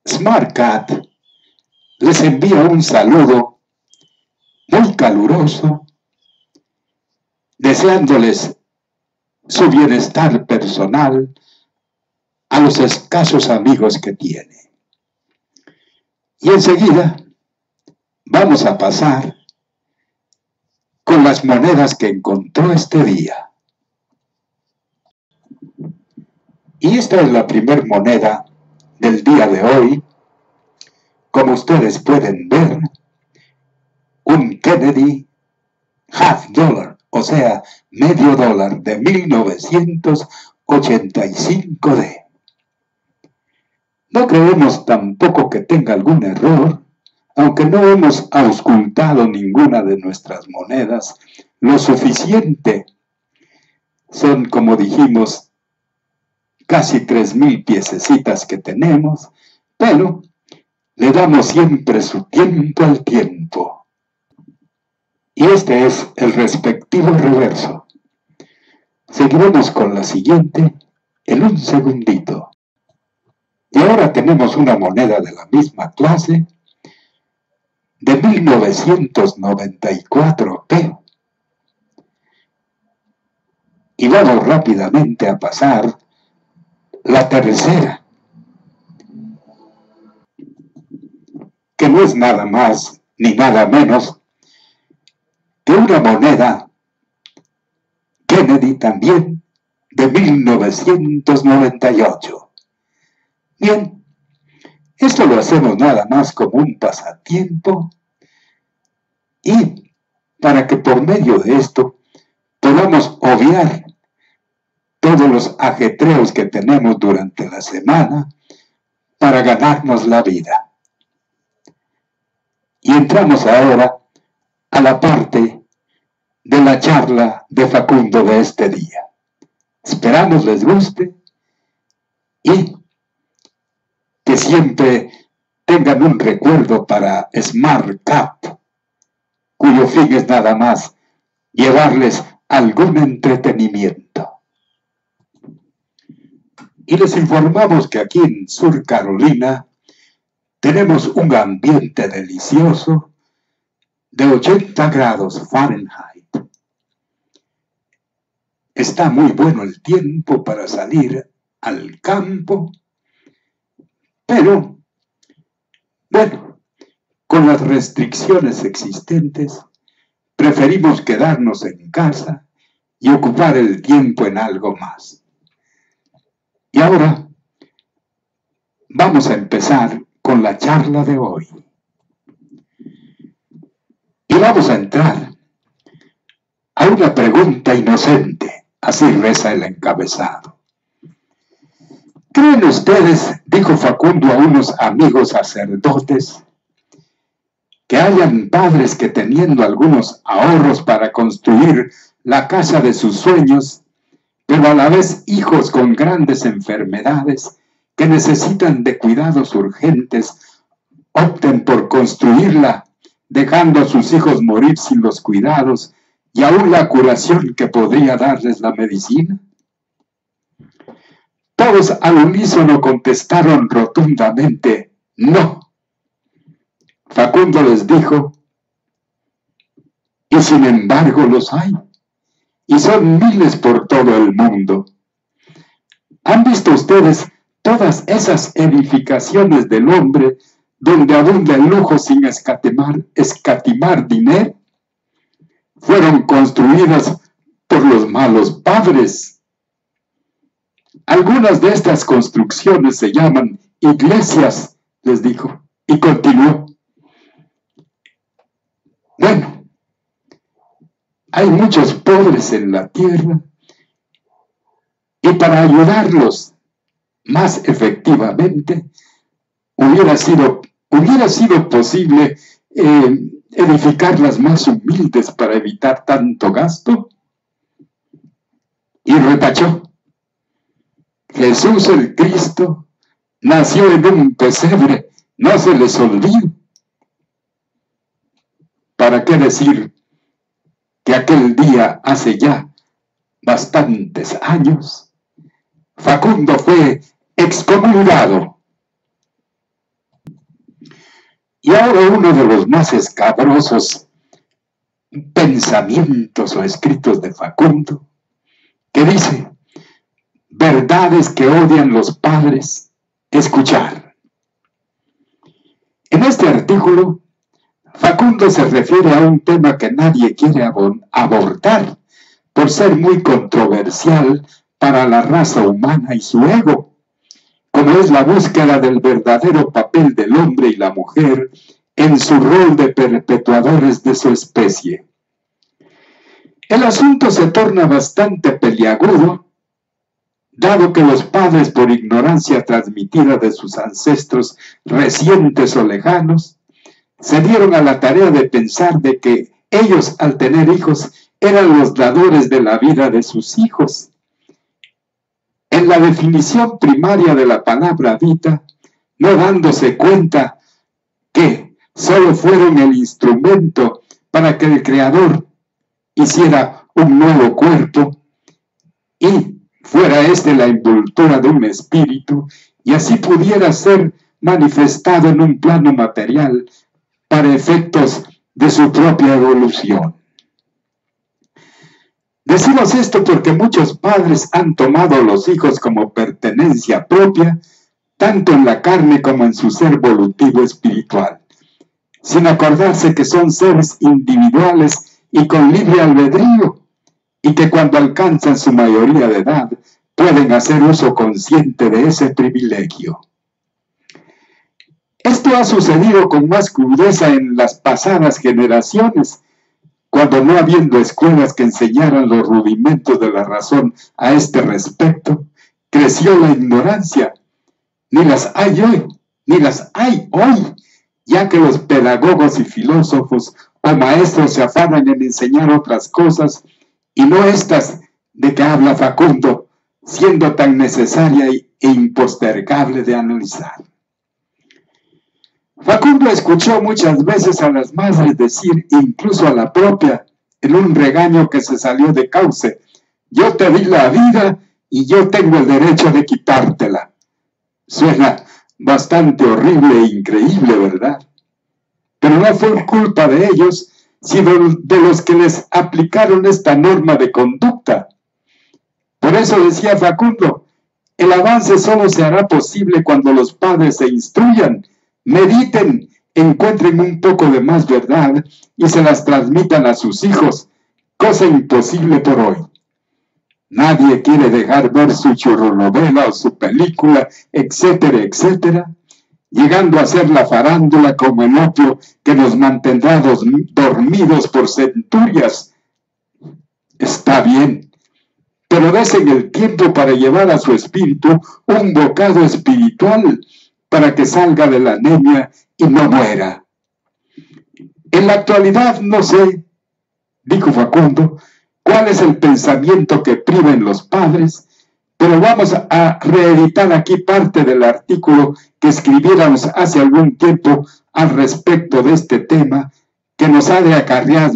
SmartCat les envía un saludo muy caluroso, deseándoles su bienestar personal a los escasos amigos que tiene. Y enseguida vamos a pasar con las monedas que encontró este día. Y esta es la primera moneda del día de hoy. Como ustedes pueden ver, un Kennedy half dollar, o sea, medio dólar de 1985D. No creemos tampoco que tenga algún error, aunque no hemos auscultado ninguna de nuestras monedas lo suficiente. Son, como dijimos, casi 3,000 piececitas que tenemos, pero le damos siempre su tiempo al tiempo. Y este es el respectivo reverso. Seguiremos con la siguiente en un segundito. Y ahora tenemos una moneda de la misma clase, de 1994P. Y vamos rápidamente a pasar la tercera, que no es nada más ni nada menos que una moneda Kennedy también de 1998. Bien, esto lo hacemos nada más como un pasatiempo y para que por medio de esto podamos obviar todos los ajetreos que tenemos durante la semana para ganarnos la vida. Y entramos ahora a la parte de la charla de Facundo de este día. Esperamos les guste y que siempre tengan un recuerdo para SmartCat, cuyo fin es nada más llevarles algún entretenimiento. Y les informamos que aquí en Sur Carolina tenemos un ambiente delicioso de 80 grados Fahrenheit. Está muy bueno el tiempo para salir al campo, pero, bueno, con las restricciones existentes, preferimos quedarnos en casa y ocupar el tiempo en algo más. Y ahora vamos a empezar con la charla de hoy. Y vamos a entrar a una pregunta inocente, así reza el encabezado. ¿Creen ustedes, dijo Facundo a unos amigos sacerdotes, que hayan padres que teniendo algunos ahorros para construir la casa de sus sueños, pero a la vez hijos con grandes enfermedades que necesitan de cuidados urgentes, opten por construirla, dejando a sus hijos morir sin los cuidados y aún la curación que podría darles la medicina? Todos al unísono contestaron rotundamente, no. Facundo les dijo, y sin embargo los hay, y son miles por todo el mundo. ¿Han visto ustedes todas esas edificaciones del hombre donde abunda el lujo sin escatimar dinero? Fueron construidas por los malos padres. Algunas de estas construcciones se llaman iglesias, les dijo, y continuó. Bueno, hay muchos pobres en la tierra y para ayudarlos más efectivamente hubiera sido posible edificar las más humildes para evitar tanto gasto. Y retachó. Jesús el Cristo nació en un pesebre, no se les olvide. ¿Para qué decir que aquel día hace ya bastantes años Facundo fue excomulgado Y ahora uno de los más escabrosos pensamientos o escritos de Facundo, que dice: verdades que odian los padres escuchar. En este artículo, Facundo se refiere a un tema que nadie quiere abordar por ser muy controversial para la raza humana y su ego, como es la búsqueda del verdadero papel del hombre y la mujer en su rol de perpetuadores de su especie. El asunto se torna bastante peliagudo, dado que los padres, por ignorancia transmitida de sus ancestros recientes o lejanos, se dieron a la tarea de pensar de que ellos, al tener hijos, eran los dadores de la vida de sus hijos. En la definición primaria de la palabra vida, no dándose cuenta que solo fueron el instrumento para que el Creador hiciera un nuevo cuerpo y fuera este la envoltura de un espíritu, y así pudiera ser manifestado en un plano material para efectos de su propia evolución. Decimos esto porque muchos padres han tomado a los hijos como pertenencia propia, tanto en la carne como en su ser volutivo espiritual, sin acordarse que son seres individuales y con libre albedrío, y que cuando alcanzan su mayoría de edad pueden hacer uso consciente de ese privilegio. Esto ha sucedido con más crudeza en las pasadas generaciones, cuando no habiendo escuelas que enseñaran los rudimentos de la razón a este respecto, creció la ignorancia. Ni las hay hoy, ya que los pedagogos y filósofos o maestros se afanan en enseñar otras cosas, y no estas de que habla Facundo, siendo tan necesaria e impostergable de analizar. Facundo escuchó muchas veces a las madres decir, incluso a la propia, en un regaño que se salió de cauce: yo te di la vida y yo tengo el derecho de quitártela. Suena bastante horrible e increíble, ¿verdad? Pero no fue culpa de ellos, sino de los que les aplicaron esta norma de conducta. Por eso decía Facundo, el avance solo se hará posible cuando los padres se instruyan, mediten, encuentren un poco de más verdad y se las transmitan a sus hijos, cosa imposible por hoy. Nadie quiere dejar ver su churronovela o su película, etcétera, etcétera, llegando a ser la farándula como el opio que nos mantendrá dormidos por centurias. Está bien, pero desen el tiempo para llevar a su espíritu un bocado espiritual, para que salga de la anemia y no muera. En la actualidad no sé, dijo Facundo, cuál es el pensamiento que priva en los padres, pero vamos a reeditar aquí parte del artículo que escribiéramos hace algún tiempo al respecto de este tema, que nos ha de acarrear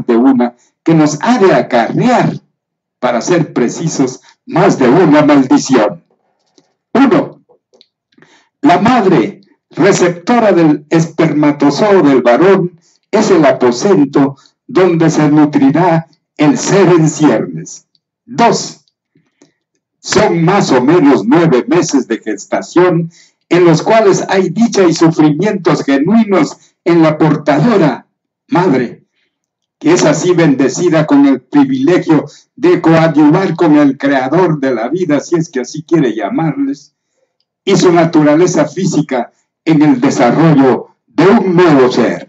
para ser precisos, más de una maldición. 1. La madre, receptora del espermatozoo del varón, es el aposento donde se nutrirá el ser en ciernes. 2. Son más o menos 9 meses de gestación en los cuales hay dicha y sufrimientos genuinos en la portadora madre, que es así bendecida con el privilegio de coadyuvar con el creador de la vida, si es que así quiere llamarles, y su naturaleza física en el desarrollo de un nuevo ser.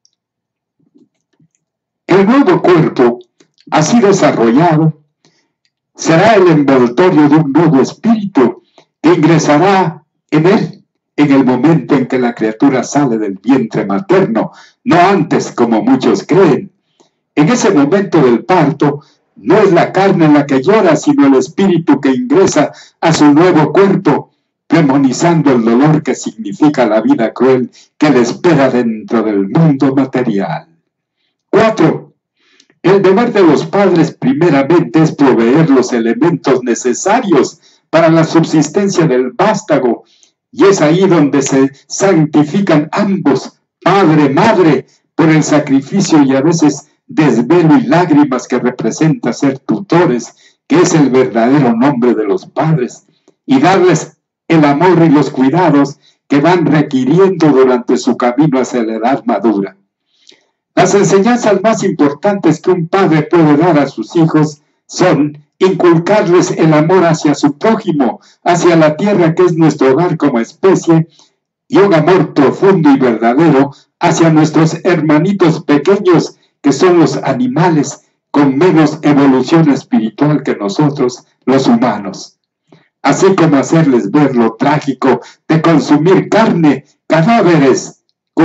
El nuevo cuerpo, así desarrollado, será el envoltorio de un nuevo espíritu que ingresará en él en el momento en que la criatura sale del vientre materno, no antes como muchos creen. En ese momento del parto, no es la carne la que llora, sino el espíritu que ingresa a su nuevo cuerpo, premonizando el dolor que significa la vida cruel que le espera dentro del mundo material. 4. El deber de los padres primeramente es proveer los elementos necesarios para la subsistencia del vástago, y es ahí donde se santifican ambos padre, madre, por el sacrificio y a veces desvelo y lágrimas que representa ser tutores, que es el verdadero nombre de los padres, y darles el amor y los cuidados que van requiriendo durante su camino hacia la edad madura. Las enseñanzas más importantes que un padre puede dar a sus hijos son inculcarles el amor hacia su prójimo, hacia la tierra que es nuestro hogar como especie, y un amor profundo y verdadero hacia nuestros hermanitos pequeños, que son los animales con menos evolución espiritual que nosotros, los humanos. Así como hacerles ver lo trágico de consumir carne, cadáveres,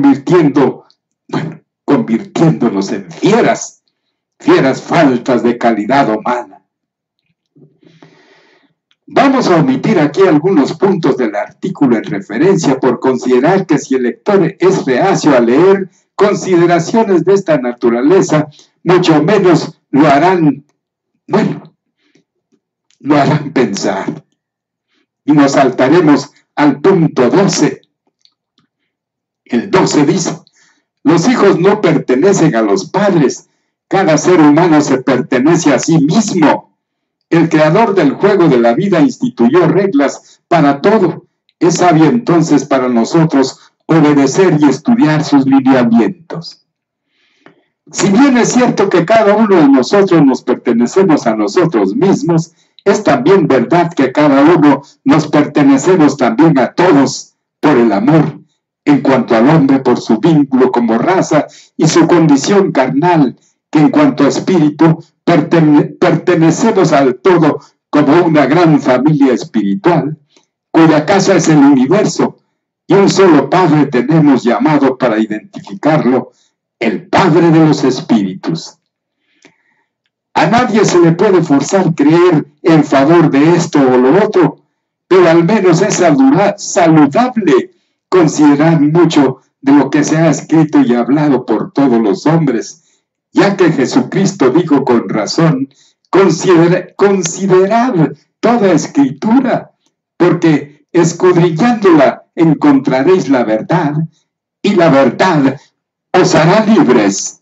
convirtiéndonos en fieras faltas de calidad humana. Vamos a omitir aquí algunos puntos del artículo en referencia por considerar que si el lector es reacio a leer consideraciones de esta naturaleza, mucho menos lo harán pensar. Y nos saltaremos al punto 12. El 12 dice: los hijos no pertenecen a los padres, cada ser humano se pertenece a sí mismo. El creador del juego de la vida instituyó reglas para todo. Es sabio entonces para nosotros obedecer y estudiar sus lineamientos. Si bien es cierto que cada uno de nosotros nos pertenecemos a nosotros mismos, es también verdad que cada uno nos pertenecemos también a todos por el amor, en cuanto al hombre por su vínculo como raza y su condición carnal, que en cuanto a espíritu pertenecemos al todo como una gran familia espiritual, cuya casa es el universo, y un solo Padre tenemos llamado para identificarlo, el Padre de los espíritus. A nadie se le puede forzar a creer en favor de esto o lo otro, pero al menos es saludable considerar mucho de lo que se ha escrito y hablado por todos los hombres, ya que Jesucristo dijo con razón: considerad toda escritura, porque escudriñándola encontraréis la verdad, y la verdad os hará libres.